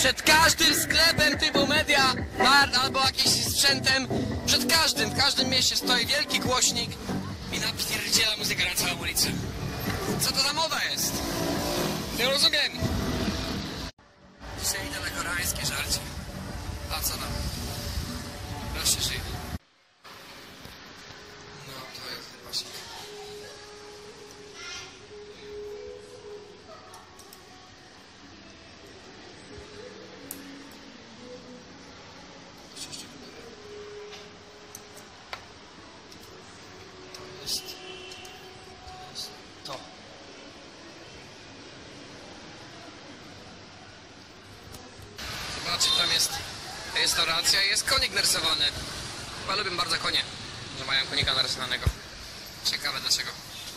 Przed każdym sklepem typu Media Mart albo jakimś sprzętem, przed każdym, w każdym mieście stoi wielki głośnik i napierdziela muzyka na całą ulicę. Co to za moda jest? Nie rozumiem. Dzisiaj idę na koreańskie żarcie. A co tam? Proszę żyje. No to jest właśnie. To. Zobaczcie, tam jest restauracja i jest konik narysowany. Chyba lubię bardzo konie, że mają konika narysowanego. Ciekawe dlaczego.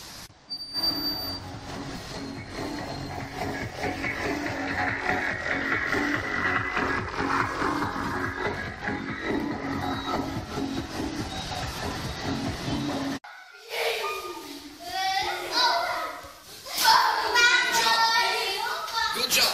Good job.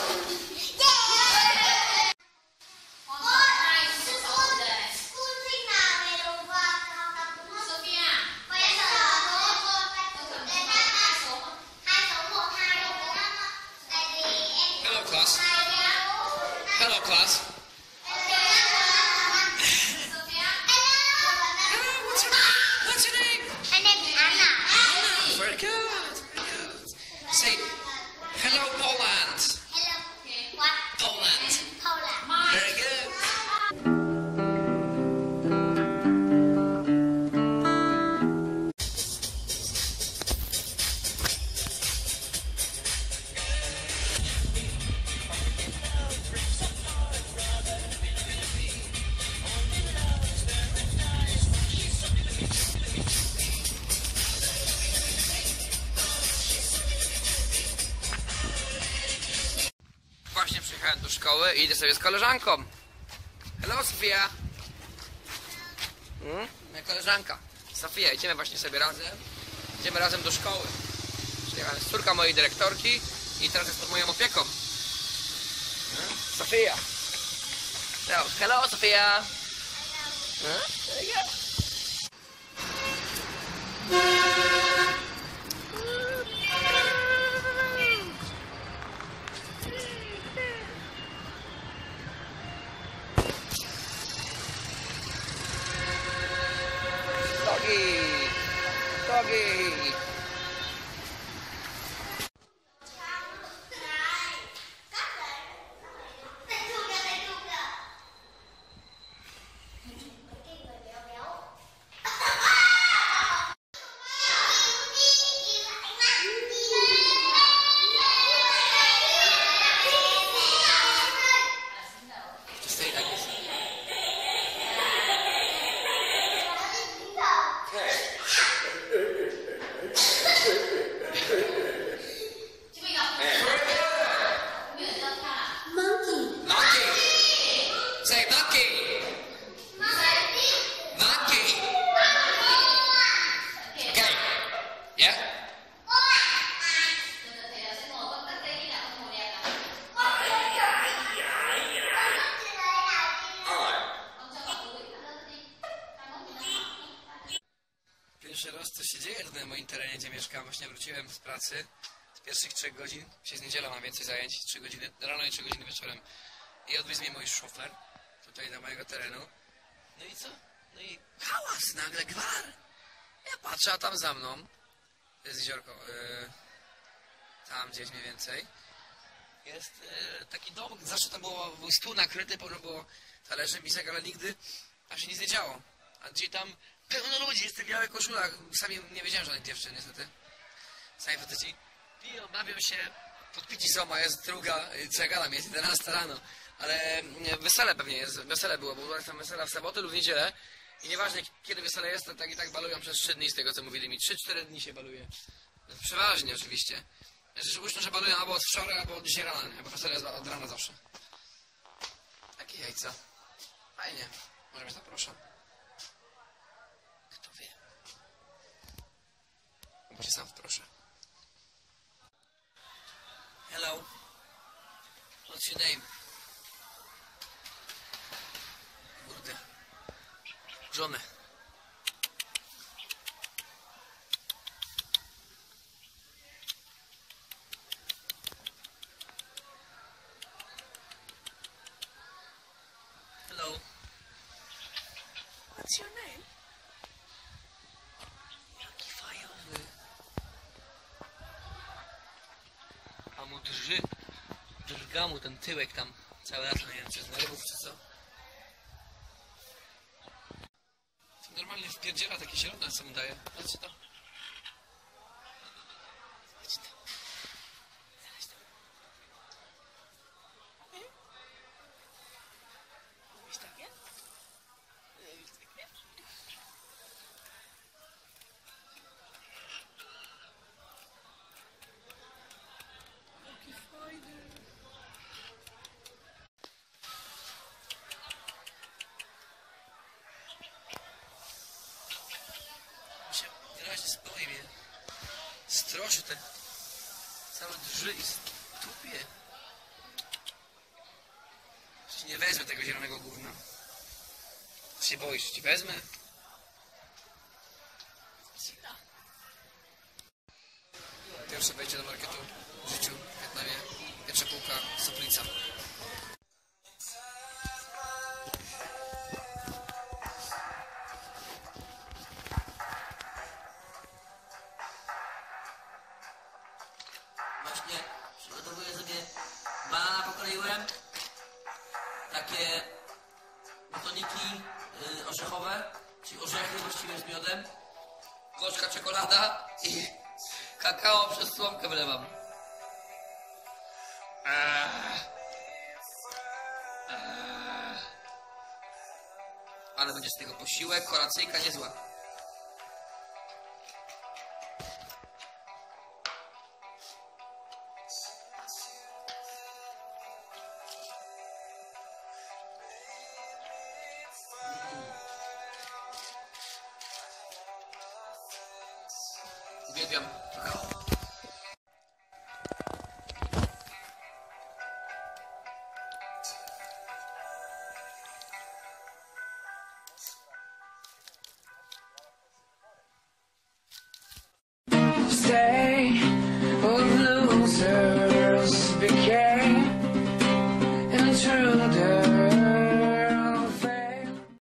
Hello class. Hello class. What's your name? My name is Anna. Anna. Very good. Very good. Say hello Poland. Hello. What? Poland. Poland. Very good. Właśnie przyjechałem do szkoły i idę sobie z koleżanką. Hello Sofia. Moja koleżanka Sofia, idziemy właśnie sobie razem. Idziemy razem do szkoły. Przyjechałem z córka mojej dyrektorki i teraz jest pod moją opieką. Sofia. Hello Sofia. There you go. Doggy! Doggy! Just stay like this. Monkey! Say monkey! Monkey! Okay. Yeah? Pierwszy raz co się dzieje tutaj na moim terenie, gdzie mieszkam. Właśnie wróciłem z pracy. Z pierwszych 3 godzin. Dzisiaj z niedzielą mam więcej zajęć. 3 godziny rano i 3 godziny wieczorem. I odwiózł mnie mój szofer tutaj do mojego terenu. No i co? No i hałas, nagle gwar. Ja patrzę, a tam za mną jest jeziorko. Tam gdzieś mniej więcej. Jest taki dom. Zawsze tam był stół nakryty, pełno było talerzy, misek, ale nigdy aż się nic nie działo. A gdzie tam pełno ludzi, jest w tych białych koszulach. Sami nie wiedziałem żadnych dziewczyn, niestety. Sami faceci piją, bawią się. Podpici są, a jest druga, co ja gadam, jest 11 rano. Ale wesele pewnie jest, wesele było, bo tam wesela w sobotę lub w niedzielę. I nieważne kiedy wesele jest, to tak i tak balują przez 3 dni z tego co mówili mi. 3-4 dni się baluje. Przeważnie oczywiście. Zresztą, że balują albo od wczoraj, albo od dzisiaj rana, nie? Bo wesele jest od rana zawsze. Takie jajca. Fajnie. Może mnie zaproszą. Kto wie. Bo się sam wproszę. Hello. What's your name? żonę. Hello. What's your name? Jaki fajowy. A mu drga mu ten tyłek tam całe lato, nie wiem, czy z nerwów, czy co. Normalnie wpierdziela takie zielone, co mu daje. Patrzcie to. Patrzcie to. Zaraz to. Mówisz takie? Mówisz takie? Jaki fajny. Się wyraźnie spokojnie mnie stroszy ten cały drży i stupie. Ci nie wezmę tego zielonego gówna. Się boisz, ci wezmę? Pierwsze wejście do marketu w życiu w Wietnamie. Pierwsza półka, soplica. Właśnie przygotowuję sobie banana, pokroiłem, takie batoniki orzechowe, czyli orzechy właściwie z miodem, gorzka czekolada i kakao przez słomkę wlewam. Ale będzie z tego posiłek, kolacyjka niezła. Uwielbiam kakao.